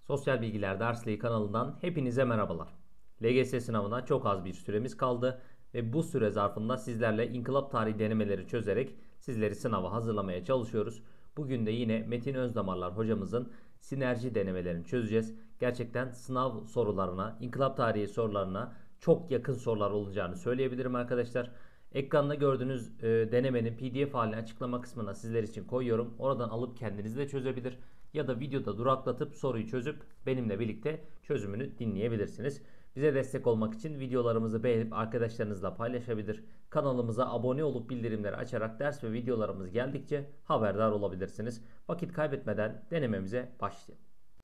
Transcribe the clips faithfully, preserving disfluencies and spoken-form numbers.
Sosyal Bilgiler Dersliği kanalından hepinize merhabalar. L G S sınavına çok az bir süremiz kaldı ve bu süre zarfında sizlerle inkılap tarihi denemeleri çözerek sizleri sınava hazırlamaya çalışıyoruz. Bugün de yine Metin Özdamarlar hocamızın sinerji denemelerini çözeceğiz. Gerçekten sınav sorularına, inkılap tarihi sorularına çok yakın sorular olacağını söyleyebilirim arkadaşlar. Ekranda gördüğünüz e, denemenin P D F halini açıklama kısmına sizler için koyuyorum. Oradan alıp kendiniz de çözebilir ya da videoda duraklatıp soruyu çözüp benimle birlikte çözümünü dinleyebilirsiniz. Bize destek olmak için videolarımızı beğenip arkadaşlarınızla paylaşabilir. Kanalımıza abone olup bildirimleri açarak ders ve videolarımız geldikçe haberdar olabilirsiniz. Vakit kaybetmeden denememize başlayalım.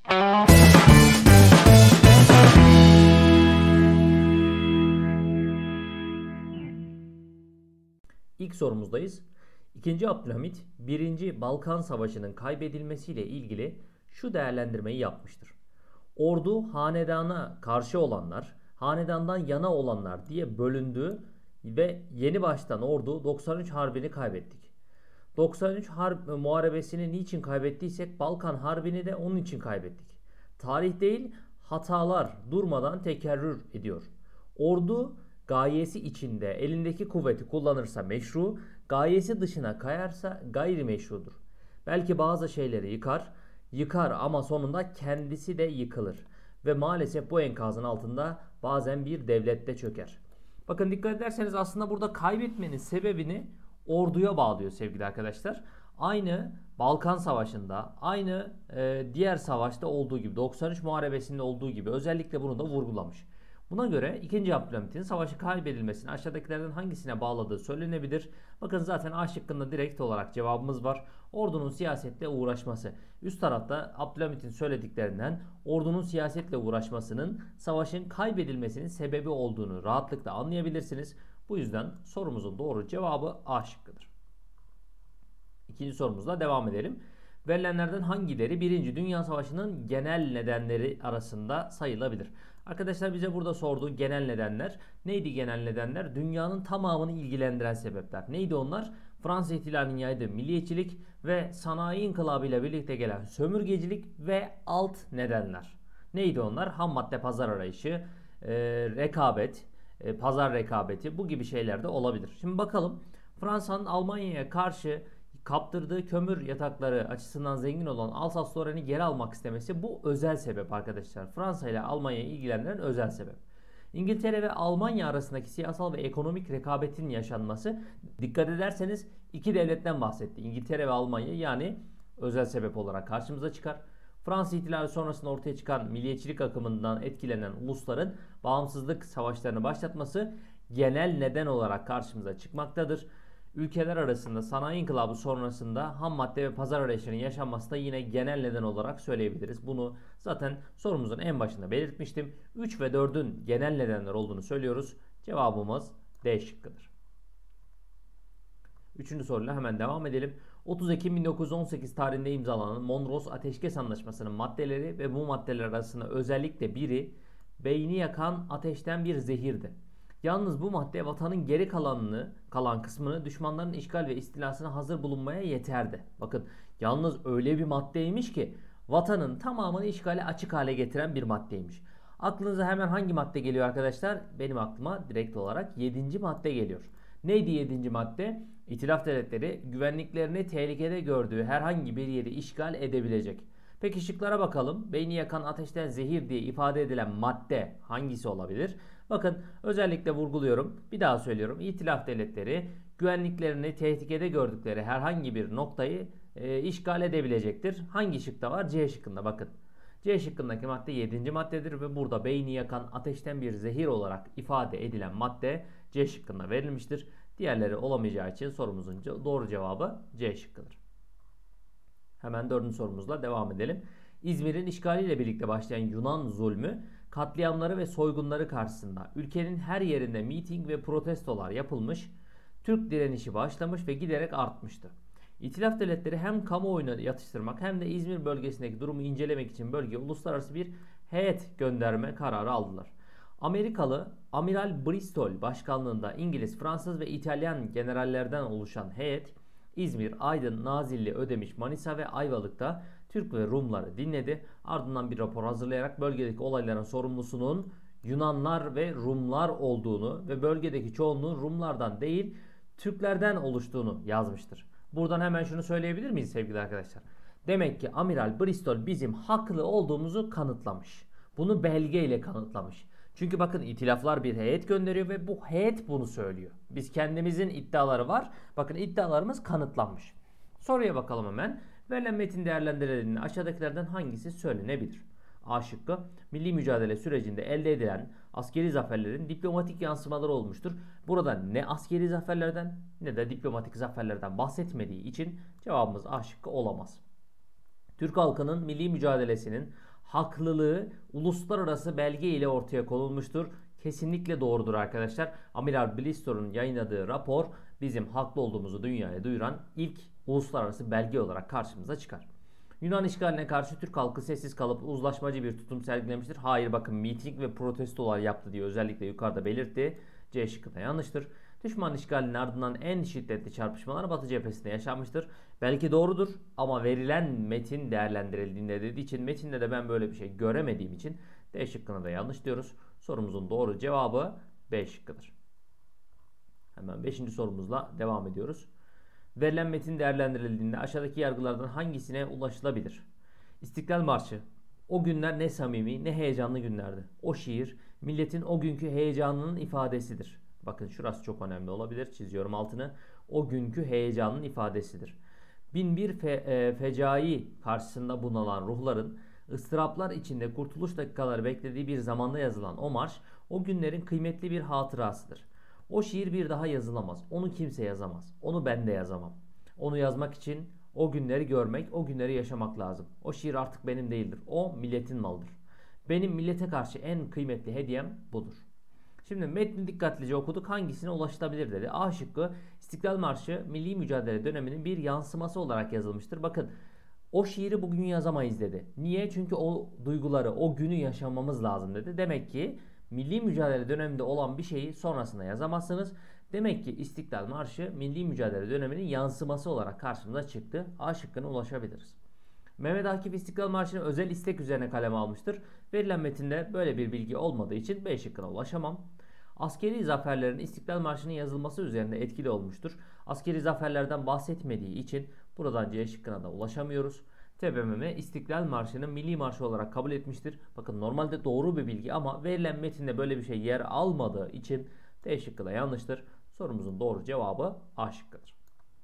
İlk sorumuzdayız. İkinci Abdülhamit, birinci Balkan Savaşı'nın kaybedilmesiyle ilgili şu değerlendirmeyi yapmıştır. Ordu hanedana karşı olanlar, hanedandan yana olanlar diye bölündü ve yeni baştan ordu doksan üç Harbi'ni kaybettik. doksan üç Harp Muharebesi'ni niçin kaybettiysek Balkan Harbi'ni de onun için kaybettik. Tarih değil, hatalar durmadan tekerrür ediyor. Ordu gayesi içinde elindeki kuvveti kullanırsa meşru, gayesi dışına kayarsa gayrimeşrudur. Belki bazı şeyleri yıkar, yıkar ama sonunda kendisi de yıkılır. Ve maalesef bu enkazın altında bazen bir devlette çöker. Bakın dikkat ederseniz aslında burada kaybetmenin sebebini orduya bağlıyor sevgili arkadaşlar. Aynı Balkan Savaşı'nda, aynı e, diğer savaşta olduğu gibi, doksan üç Muharebesi'nde olduğu gibi özellikle bunu da vurgulamış. Buna göre ikinci Abdülhamit'in savaşı kaybedilmesini aşağıdakilerden hangisine bağladığı söylenebilir. Bakın zaten A şıkkında direkt olarak cevabımız var. Ordunun siyasetle uğraşması. Üst tarafta Abdülhamit'in söylediklerinden ordunun siyasetle uğraşmasının savaşın kaybedilmesinin sebebi olduğunu rahatlıkla anlayabilirsiniz. Bu yüzden sorumuzun doğru cevabı A şıkkıdır. İkinci sorumuzla devam edelim. Verilenlerden hangileri birinci Dünya Savaşı'nın genel nedenleri arasında sayılabilir? Arkadaşlar bize burada sorduğu genel nedenler neydi genel nedenler? Dünyanın tamamını ilgilendiren sebepler. Neydi onlar? Fransız ihtilalinin yaydığı milliyetçilik ve sanayi inkılabı ile birlikte gelen sömürgecilik ve alt nedenler. Neydi onlar? Ham madde pazar arayışı, e, rekabet, e, pazar rekabeti bu gibi şeyler de olabilir. Şimdi bakalım Fransa'nın Almanya'ya karşı kaptırdığı kömür yatakları açısından zengin olan Alsas-Lorraine'i geri almak istemesi bu özel sebep arkadaşlar. Fransa ile Almanya'yı ilgilendiren özel sebep. İngiltere ve Almanya arasındaki siyasal ve ekonomik rekabetin yaşanması, dikkat ederseniz iki devletten bahsetti. İngiltere ve Almanya, yani özel sebep olarak karşımıza çıkar. Fransız ihtilali sonrasında ortaya çıkan milliyetçilik akımından etkilenen ulusların bağımsızlık savaşlarını başlatması genel neden olarak karşımıza çıkmaktadır. Ülkeler arasında sanayi inkılabı sonrasında ham madde ve pazar arayışının yaşanması da yine genel neden olarak söyleyebiliriz. Bunu zaten sorumuzun en başında belirtmiştim. üç ve dördün genel nedenler olduğunu söylüyoruz. Cevabımız D şıkkıdır. Üçüncü soruyla hemen devam edelim. otuz Ekim bin dokuz yüz on sekiz tarihinde imzalanan Mondros Ateşkes Anlaşması'nın maddeleri ve bu maddeler arasında özellikle biri beyni yakan ateşten bir zehirdi. Yalnız bu madde vatanın geri kalanını, kalan kısmını düşmanların işgal ve istilasına hazır bulunmaya yeterdi. Bakın yalnız öyle bir maddeymiş ki vatanın tamamını işgale açık hale getiren bir maddeymiş. Aklınıza hemen hangi madde geliyor arkadaşlar? Benim aklıma direkt olarak yedinci madde geliyor. Neydi yedinci madde? İtilaf devletleri güvenliklerini tehlikede gördüğü herhangi bir yeri işgal edebilecek. Peki şıklara bakalım. Beyni yakan ateşten zehir diye ifade edilen madde hangisi olabilir? Bakın özellikle vurguluyorum. Bir daha söylüyorum. İtilaf devletleri güvenliklerini tehlikede gördükleri herhangi bir noktayı e, işgal edebilecektir. Hangi şıkta var? C şıkkında bakın. C şıkkındaki madde yedinci maddedir ve burada beyni yakan ateşten bir zehir olarak ifade edilen madde C şıkkında verilmiştir. Diğerleri olamayacağı için sorumuzun doğru cevabı C şıkkıdır. Hemen dördüncü sorumuzla devam edelim. İzmir'in işgaliyle birlikte başlayan Yunan zulmü, katliamları ve soygunları karşısında ülkenin her yerinde miting ve protestolar yapılmış, Türk direnişi başlamış ve giderek artmıştı. İtilaf devletleri hem kamuoyunu yatıştırmak hem de İzmir bölgesindeki durumu incelemek için bölgeye uluslararası bir heyet gönderme kararı aldılar. Amerikalı Amiral Bristol başkanlığında İngiliz, Fransız ve İtalyan generallerden oluşan heyet İzmir, Aydın, Nazilli, Ödemiş, Manisa ve Ayvalık'ta Türk ve Rumları dinledi. Ardından bir rapor hazırlayarak bölgedeki olayların sorumlusunun Yunanlar ve Rumlar olduğunu ve bölgedeki çoğunluğun Rumlardan değil Türklerden oluştuğunu yazmıştır. Buradan hemen şunu söyleyebilir miyiz sevgili arkadaşlar? Demek ki Amiral Bristol bizim haklı olduğumuzu kanıtlamış. Bunu belgeyle kanıtlamış. Çünkü bakın itilaflar bir heyet gönderiyor ve bu heyet bunu söylüyor. Biz kendimizin iddiaları var. Bakın iddialarımız kanıtlanmış. Soruya bakalım hemen. Verilen metin değerlendirildiğinde aşağıdakilerden hangisi söylenebilir? A şıkkı, milli mücadele sürecinde elde edilen askeri zaferlerin diplomatik yansımaları olmuştur. Burada ne askeri zaferlerden ne de diplomatik zaferlerden bahsetmediği için cevabımız A şıkkı olamaz. Türk halkının milli mücadelesinin haklılığı uluslararası belge ile ortaya konulmuştur. Kesinlikle doğrudur arkadaşlar. Amiral Bristol'un yayınladığı rapor bizim haklı olduğumuzu dünyaya duyuran ilk uluslararası belge olarak karşımıza çıkar. Yunan işgaline karşı Türk halkı sessiz kalıp uzlaşmacı bir tutum sergilemiştir. Hayır, bakın miting ve protestolar yaptı diye özellikle yukarıda belirtti. C şıkkı da yanlıştır. Düşman işgalinin ardından en şiddetli çarpışmalar Batı cephesinde yaşanmıştır. Belki doğrudur ama verilen metin değerlendirildiğinde dediği için metinde de ben böyle bir şey göremediğim için D şıkkına da yanlış diyoruz. Sorumuzun doğru cevabı B şıkkıdır. Hemen beşinci sorumuzla devam ediyoruz. Verilen metin değerlendirildiğinde aşağıdaki yargılardan hangisine ulaşılabilir? İstiklal Marşı. O günler ne samimi ne heyecanlı günlerdi. O şiir milletin o günkü heyecanının ifadesidir. Bakın şurası çok önemli olabilir. Çiziyorum altını. O günkü heyecanın ifadesidir. Bin bir fe, e, fecai karşısında bunalan ruhların ıstıraplar içinde kurtuluş dakikaları beklediği bir zamanda yazılan o marş o günlerin kıymetli bir hatırasıdır. O şiir bir daha yazılamaz. Onu kimse yazamaz. Onu ben de yazamam. Onu yazmak için o günleri görmek, o günleri yaşamak lazım. O şiir artık benim değildir. O milletin malıdır. Benim millete karşı en kıymetli hediyem budur. Şimdi metni dikkatlice okuduk. Hangisine ulaşılabilir dedi. A şıkkı, İstiklal Marşı milli mücadele döneminin bir yansıması olarak yazılmıştır. Bakın o şiiri bugün yazamayız dedi. Niye? Çünkü o duyguları, o günü yaşamamız lazım dedi. Demek ki milli mücadele döneminde olan bir şeyi sonrasında yazamazsınız. Demek ki İstiklal Marşı milli mücadele döneminin yansıması olarak karşımıza çıktı. A şıkkına ulaşabiliriz. Mehmet Akif İstiklal Marşı'nı özel istek üzerine kaleme almıştır. Verilen metinde böyle bir bilgi olmadığı için B şıkkına ulaşamam. Askeri zaferlerin İstiklal Marşı'nın yazılması üzerinde etkili olmuştur. Askeri zaferlerden bahsetmediği için buradan C şıkkına da ulaşamıyoruz. T B M M İstiklal Marşı'nın milli marşı olarak kabul etmiştir. Bakın normalde doğru bir bilgi ama verilen metinde böyle bir şey yer almadığı için D şıkkı da yanlıştır. Sorumuzun doğru cevabı A şıkkıdır.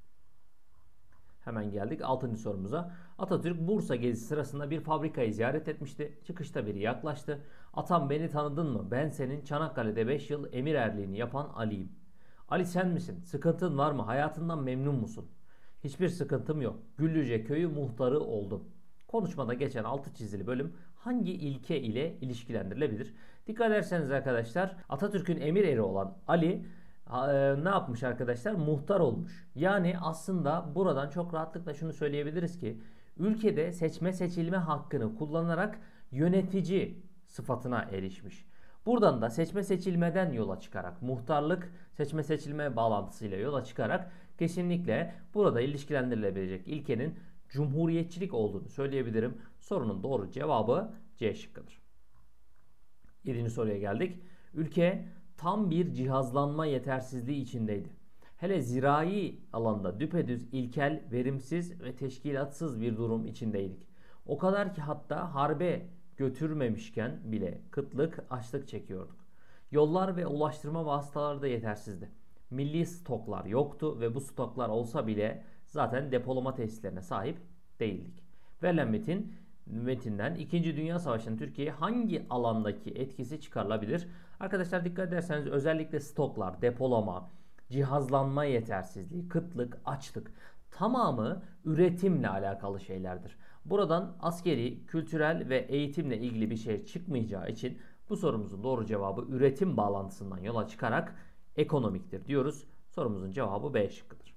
Hemen geldik altıncı sorumuza. Atatürk Bursa gezisi sırasında bir fabrikayı ziyaret etmişti. Çıkışta biri yaklaştı. Atam beni tanıdın mı? Ben senin Çanakkale'de beş yıl emir erliğini yapan Ali'yim. Ali sen misin? Sıkıntın var mı? Hayatından memnun musun? Hiçbir sıkıntım yok. Güllüce köyü muhtarı oldum. Konuşmada geçen altı çizili bölüm hangi ilke ile ilişkilendirilebilir? Dikkat ederseniz arkadaşlar Atatürk'ün emir eri olan Ali ne yapmış arkadaşlar? Muhtar olmuş. Yani aslında buradan çok rahatlıkla şunu söyleyebiliriz ki ülkede seçme seçilme hakkını kullanarak yönetici sıfatına erişmiş. Buradan da seçme seçilmeden yola çıkarak muhtarlık seçme seçilme bağlantısıyla yola çıkarak kesinlikle burada ilişkilendirilebilecek ilkenin cumhuriyetçilik olduğunu söyleyebilirim. Sorunun doğru cevabı C şıkkıdır. yedinci soruya geldik. Ülke tam bir cihazlanma yetersizliği içindeydi. Hele zirai alanda düpedüz ilkel, verimsiz ve teşkilatsız bir durum içindeydik. O kadar ki hatta harbe götürmemişken bile kıtlık, açlık çekiyorduk. Yollar ve ulaştırma vasıtaları da yetersizdi. Milli stoklar yoktu ve bu stoklar olsa bile zaten depolama tesislerine sahip değildik. Verilen metin metinden İkinci Dünya Savaşı'nın Türkiye'ye hangi alandaki etkisi çıkarılabilir? Arkadaşlar dikkat ederseniz özellikle stoklar, depolama, cihazlanma yetersizliği, kıtlık, açlık tamamı üretimle alakalı şeylerdir. Buradan askeri, kültürel ve eğitimle ilgili bir şey çıkmayacağı için bu sorumuzun doğru cevabı üretim bağlantısından yola çıkarak ekonomiktir diyoruz. Sorumuzun cevabı B şıkkıdır.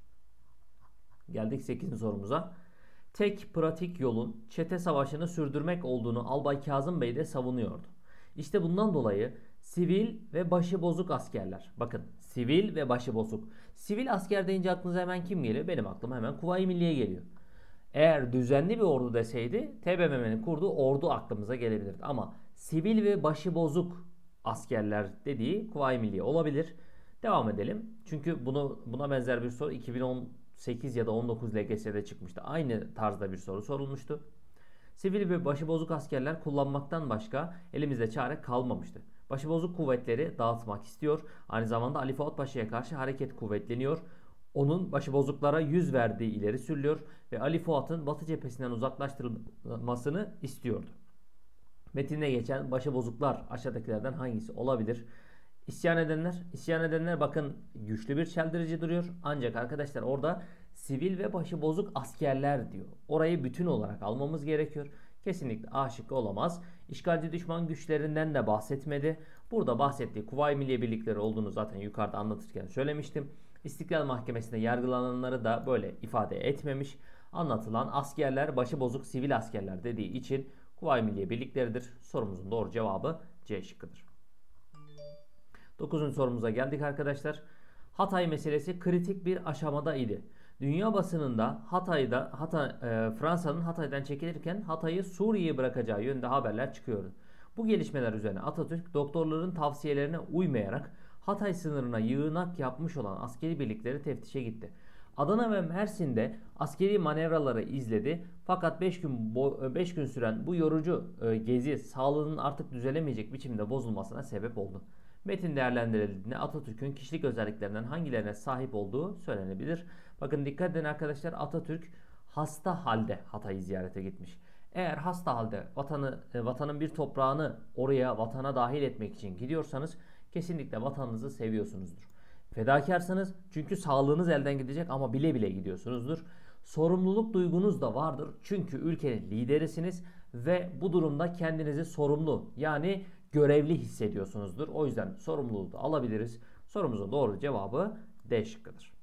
Geldik sekizinci sorumuza. Tek pratik yolun çete savaşını sürdürmek olduğunu Albay Kazım Bey de savunuyordu. İşte bundan dolayı sivil ve başıbozuk askerler. Bakın sivil ve başıbozuk. Sivil asker deyince aklınıza hemen kim geliyor? Benim aklıma hemen Kuvayi Milliye geliyor. Eğer düzenli bir ordu deseydi T B M M'nin kurduğu ordu aklımıza gelebilirdi. Ama sivil ve başıbozuk askerler dediği Kuvayi Milliye olabilir. Devam edelim. Çünkü bunu buna benzer bir soru iki bin on sekiz ya da on dokuz L G S'de çıkmıştı. Aynı tarzda bir soru sorulmuştu. Sivil ve başıbozuk askerler kullanmaktan başka elimizde çare kalmamıştı. Başıbozuk kuvvetleri dağıtmak istiyor. Aynı zamanda Ali Fuat Paşa'ya karşı hareket kuvvetleniyor. Onun başıbozuklara yüz verdiği ileri sürülüyor ve Ali Fuat'ın Batı cephesinden uzaklaştırılmasını istiyordu. Metinde geçen başıbozuklar aşağıdakilerden hangisi olabilir? İsyan edenler, isyan edenler bakın güçlü bir çeldirici duruyor. Ancak arkadaşlar orada sivil ve başıbozuk askerler diyor. Orayı bütün olarak almamız gerekiyor. Kesinlikle A şıkkı olamaz. İşgalci düşman güçlerinden de bahsetmedi. Burada bahsettiği Kuvayi Milliye Birlikleri olduğunu zaten yukarıda anlatırken söylemiştim. İstiklal Mahkemesi'nde yargılananları da böyle ifade etmemiş. Anlatılan askerler başıbozuk sivil askerler dediği için Kuvayi Milliye Birlikleridir. Sorumuzun doğru cevabı C şıkkıdır. dokuzuncu sorumuza geldik arkadaşlar. Hatay meselesi kritik bir aşamada idi. Dünya basınında Hatay'da Hatay, e, Fransa'nın Hatay'dan çekilirken Hatay'ı Suriye'ye bırakacağı yönünde haberler çıkıyordu. Bu gelişmeler üzerine Atatürk doktorların tavsiyelerine uymayarak Hatay sınırına yığınak yapmış olan askeri birlikleri teftişe gitti. Adana ve Mersin'de askeri manevraları izledi. Fakat beş gün beş gün süren bu yorucu gezi sağlığının artık düzelemeyecek biçimde bozulmasına sebep oldu. Metin değerlendirildiğinde Atatürk'ün kişilik özelliklerinden hangilerine sahip olduğu söylenebilir. Bakın dikkat edin arkadaşlar, Atatürk hasta halde Hatay'ı ziyarete gitmiş. Eğer hasta halde vatanı, vatanın bir toprağını oraya vatana dahil etmek için gidiyorsanız kesinlikle vatanınızı seviyorsunuzdur. Fedakarsınız çünkü sağlığınız elden gidecek ama bile bile gidiyorsunuzdur. Sorumluluk duygunuz da vardır çünkü ülkenin liderisiniz ve bu durumda kendinizi sorumlu yani görevli hissediyorsunuzdur. O yüzden sorumluluğu da alabiliriz. Sorumuzun doğru cevabı D şıkkıdır.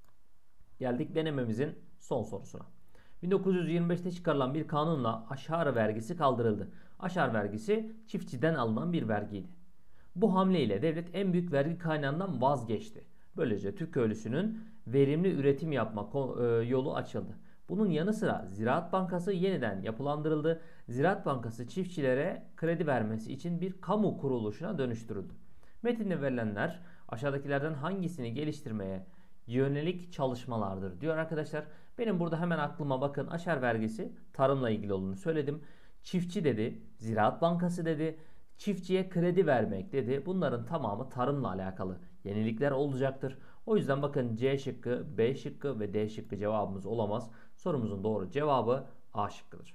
Geldik denememizin son sorusuna. bin dokuz yüz yirmi beşte çıkarılan bir kanunla aşar vergisi kaldırıldı. Aşar vergisi çiftçiden alınan bir vergiydi. Bu hamle ile devlet en büyük vergi kaynağından vazgeçti. Böylece Türk köylüsünün verimli üretim yapma yolu açıldı. Bunun yanı sıra Ziraat Bankası yeniden yapılandırıldı. Ziraat Bankası çiftçilere kredi vermesi için bir kamu kuruluşuna dönüştürüldü. Metinde verilenler aşağıdakilerden hangisini geliştirmeye yönelik çalışmalardır diyor arkadaşlar. Benim burada hemen aklıma bakın aşar vergisi tarımla ilgili olduğunu söyledim. Çiftçi dedi, Ziraat Bankası dedi, çiftçiye kredi vermek dedi. Bunların tamamı tarımla alakalı yenilikler olacaktır. O yüzden bakın C şıkkı, B şıkkı ve D şıkkı cevabımız olamaz. Sorumuzun doğru cevabı A şıkkıdır.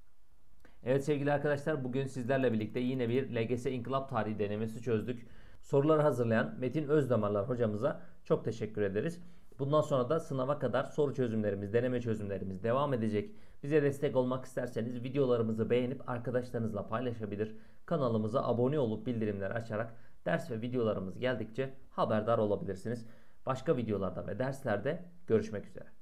Evet sevgili arkadaşlar, bugün sizlerle birlikte yine bir L G S İnkılap Tarihi denemesi çözdük. Soruları hazırlayan Metin Özdamarlar hocamıza çok teşekkür ederiz. Bundan sonra da sınava kadar soru çözümlerimiz, deneme çözümlerimiz devam edecek. Bize destek olmak isterseniz videolarımızı beğenip arkadaşlarınızla paylaşabilir. Kanalımıza abone olup bildirimleri açarak ders ve videolarımız geldikçe haberdar olabilirsiniz. Başka videolarda ve derslerde görüşmek üzere.